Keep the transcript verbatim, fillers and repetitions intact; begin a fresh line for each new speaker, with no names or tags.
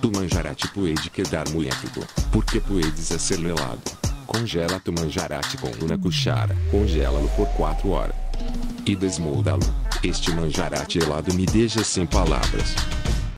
Tu manjarate puede quedar muy épico, porque puedes ser melado. Congela tu manjarate com uma cuchara. Congela-lo por quatro horas. E desmolda-lo. Este manjarate helado me deixa sem palavras.